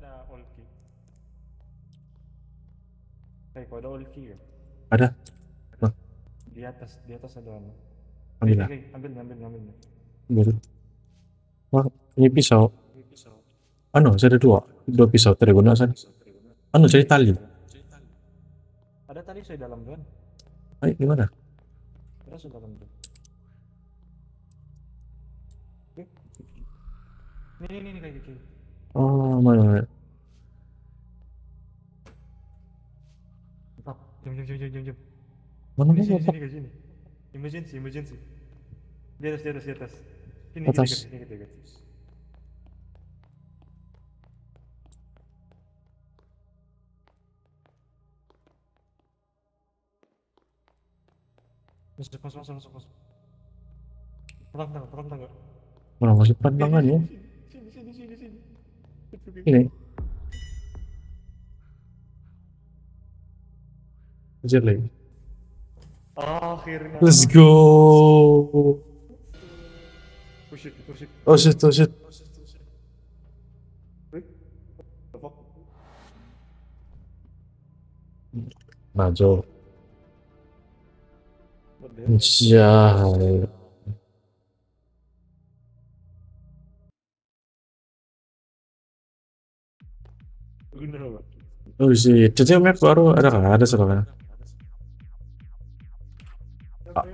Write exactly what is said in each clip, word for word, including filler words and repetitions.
ada old key. Eh, kok ada old key ya? Ada. Nah, Di atas, di atas ada anu. ambil Oke, lah. oke, ambil, ambil, ambil. Ambil. Wah, ini pisau. Anu, saya ada dua. Dua pisau tidak guna sana. Anu, jadi tali. Ada tadi saya dalam kan? Ayo, gimana? Ada saya dalam tuh. Oke. Ini, ini, ini kayak gitu. Oh, mana, mana? Tetap, jom, jom, jom, jom, jom, jom. Mana, Sini, mana, sini, apa? sini, ke sini. Emergency, emergency. Di atas, di atas, di atas. Sini, kita Atas. dekat, sini, kita dekat. Masuk, masuk, masuk, masuk, masuk. Perang tangga, perang tangga. Mana masih Sini, pantangan ya? sini, sini, sini, sini, sini. Ini. Kejar lagi. Akhirnya. Let's go. Push it, push it. Oh shit, oh shit. Wait, the fuck? Maju. What the hell? Jahil. Guna apa? Oh shit, jadi map baru ada kan? Ada soalnya. Ah,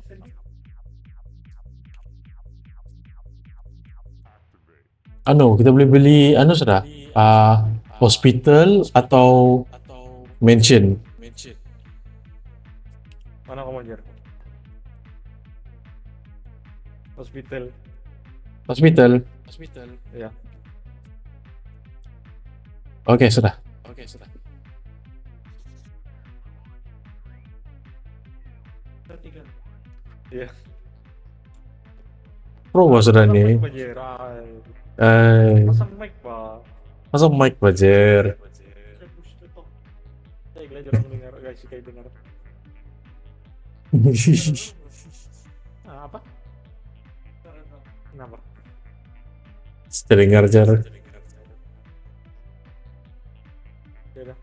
anu, kita boleh beli anu sudah. Ah, hospital atau mansion. Mana kamu Jar? Hospital. Hospital. Ya. Oke, sudah. Iya. Pro sudah nih. Mic, Jar. Eh, Pasang mic, Pak. masa mic bajer. Saya push to talk. Saya belajar mendengar, guys, kayak dengar. Ah, apa? Kenapa? Terdengar jar. Ya udah.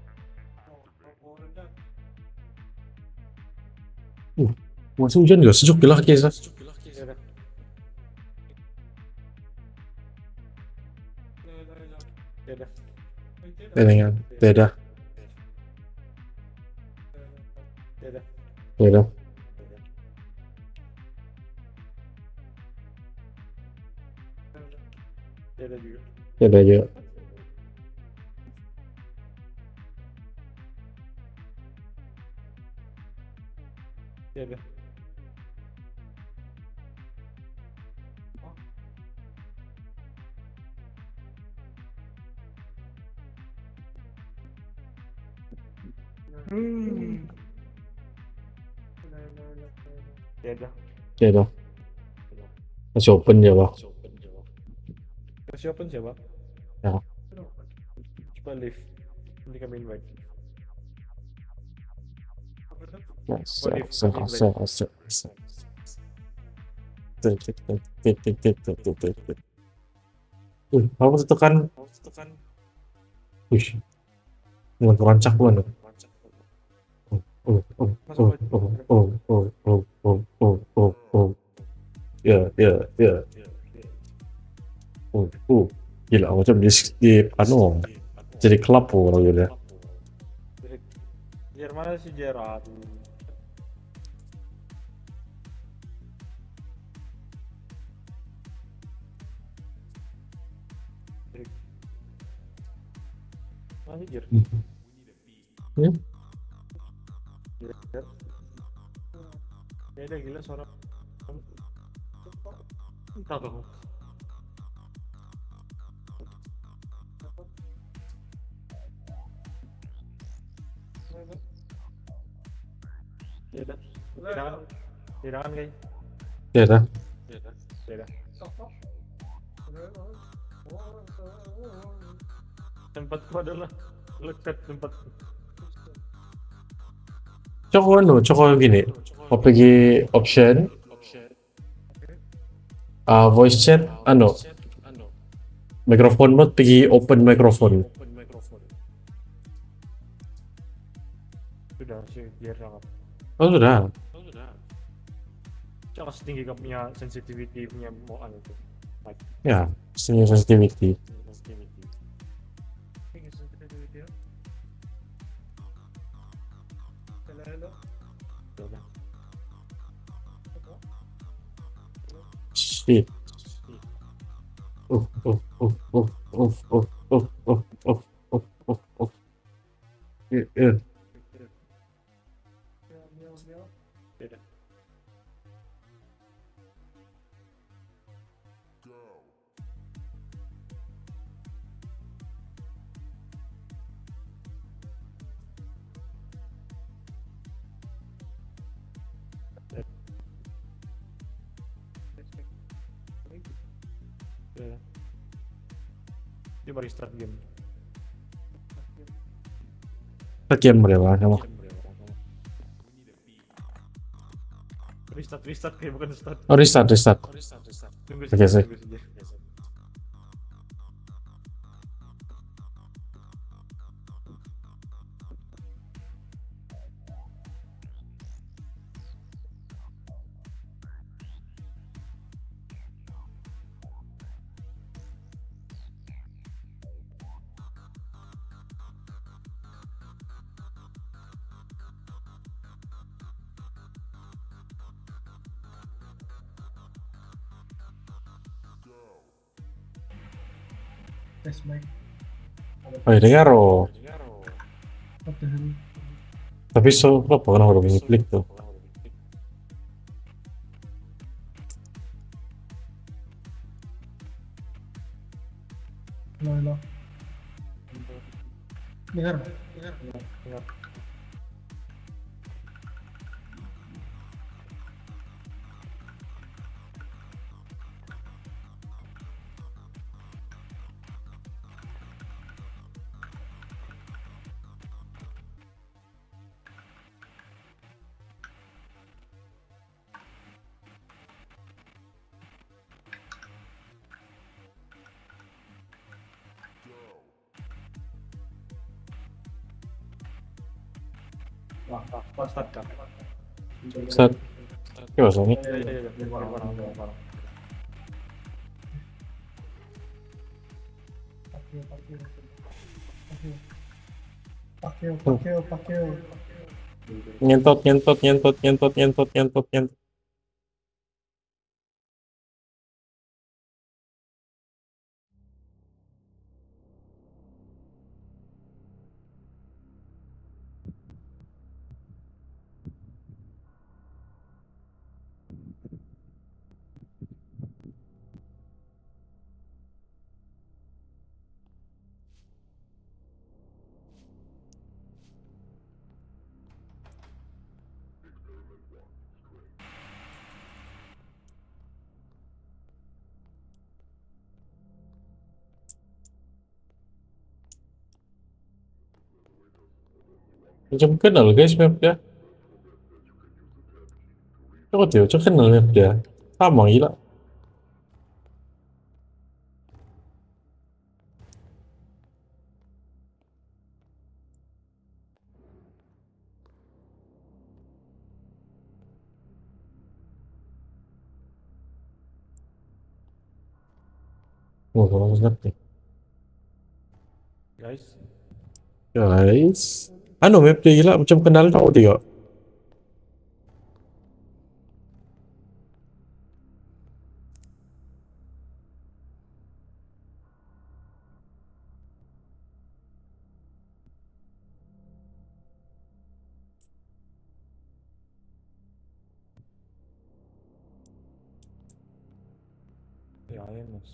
Uh, masih hujan juga sejuk gila kisah. Ya udah. Ya udah. Terdengar. Tidak. Ya udah. Tidak. Ya udah juga. Tidak juga. Ya udah. Hmm. Ya udah. Tidak. Masih open ya, Pak. Kasih open siapa? Ya. Coba live. Nanti kami invite. Yes, What if yes, kami yes, invite? yes, yes. Tik, tik, tik, tik, tik, tik, tik, tik, tik, tik. Wih, kamu tekan. Wih, dengan kerancak banget. Oh, oh, Masuk oh, aja. oh, oh, oh, oh, oh, oh, oh, oh. Ya, ya, ya. Oh, oh. Gila, macam di, di anu, jadi kelap orang gitu. Jar, mana sih Jar? Aduh. Mana sih Jar? Ya, Jar. Ya udah gila suara. Entah kamu. Ya udah. Tidak kan? Tidak kan guys? ya dah. Ya udah. Tempatku adalah lekat tempat. Coko anu, coko gini. Mau pergi option, uh, voice chat, anu, Mikrofon mode pergi open mikrofon. Sudah sih biar rangkap. Oh sudah. Jangan setinggi kamu punya sensitivity punya mau anu itu. Mic. Ya, seni sensitivity. Sensitivity. Tinggi sensitivity ya. Halo halo. Sudah. Shit. Uh, uh, uh, uh, uh, uh, uh, uh, uh, uh, uh, uh. Yeah, yeah. Beda. Beda. Coba restart game. Sekian berapa sama? Restart restart kayak bukan start. Oh restart, restart. Tunggu Oke, saja, sih. tunggu saja. Tes mic. Oh, dengar oh. What the hell? Tapi so apa kan udah bunyi klik tuh. Halo, halo. Dengar? Dengar? Dengar. Wah, wah, start kan. Set. Coba sini. Ya, ya, ya, ya. Barang, barang, barang, barang. Pakeo, pakeo. Pakeo. Pakeo, pakeo, pakeo. Nyentot, nyentot, nyentot, nyentot, nyentot, nyentot, nyentot. Macam kenal guys map dia. Coba tuh, coba kenal map dia. Sama gila. Oh, kalau ngerti. Guys, Guys. Anu map dia gila, macam kenal tau dia. ya, ya, mas.